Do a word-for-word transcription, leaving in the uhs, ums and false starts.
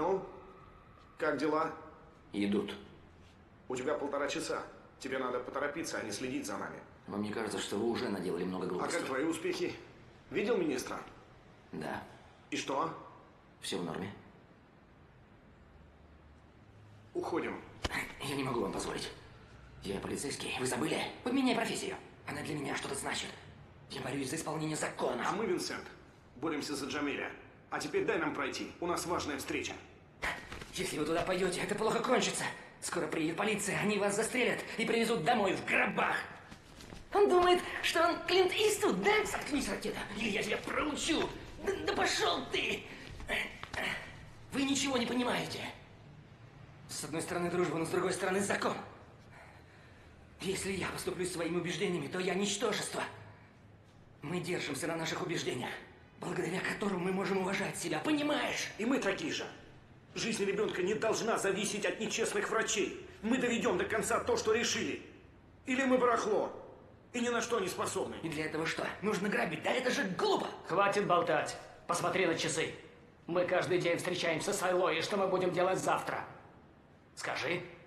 Ну, как дела? Идут. У тебя полтора часа. Тебе надо поторопиться, а не следить за нами. Вам не кажется, что вы уже наделали много А глупостей? как твои успехи? Видел министра? Да. И что? Все в норме. Уходим. Я не могу вам позволить. Я полицейский. Вы забыли? Поменяй профессию. Она для меня что-то значит. Я борюсь за исполнение закона. А мы, Винсент, боремся за Джамиля. А теперь дай нам пройти. У нас важная встреча. Если вы туда пойдете, это плохо кончится. Скоро приедет полиция, они вас застрелят и привезут домой в гробах. Он думает, что он Клинт Иствуд, да? Заткнись, ракета, или я тебя проучу. Да, да пошел ты! Вы ничего не понимаете. С одной стороны дружба, но с другой стороны закон. Если я поступлю своими убеждениями, то я ничтожество. Мы держимся на наших убеждениях, благодаря которым мы можем уважать себя, понимаешь? И мы такие же. Жизнь ребенка не должна зависеть от нечестных врачей. Мы доведем до конца то, что решили. Или мы барахло. И ни на что не способны. И для этого что? Нужно грабить? Да это же глупо! Хватит болтать. Посмотри на часы. Мы каждый день встречаемся с Айлой, и что мы будем делать завтра? Скажи.